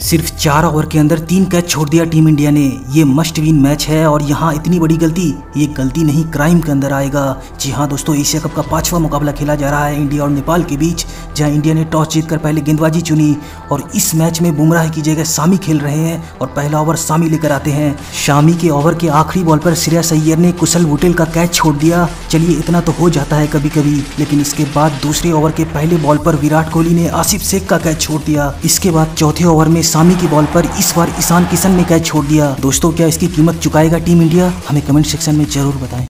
सिर्फ 4 ओवर के अंदर 3 कैच छोड़ दिया टीम इंडिया ने। ये मस्ट विन मैच है और यहाँ इतनी बड़ी गलती, ये गलती नहीं क्राइम के अंदर आएगा। जी हाँ दोस्तों, एशिया कप का 5वां मुकाबला खेला जा रहा है इंडिया और नेपाल के बीच, जहाँ इंडिया ने टॉस जीतकर पहले गेंदबाजी चुनी और इस मैच में बुमराह की जगह सामी खेल रहे हैं और पहला ओवर सामी लेकर आते हैं। शामी के ओवर के आखिरी बॉल पर श्रेयस अय्यर ने कुशल बुटेल का कैच छोड़ दिया। चलिए इतना तो हो जाता है कभी कभी, लेकिन इसके बाद दूसरे ओवर के पहले बॉल पर विराट कोहली ने आसिफ शेख का कैच छोड़ दिया। इसके बाद चौथे ओवर में सामी की बॉल पर इस बार ईशान किशन ने कैच छोड़ दिया। दोस्तों, क्या इसकी कीमत चुकाएगा टीम इंडिया? हमें कमेंट सेक्शन में जरूर बताएं।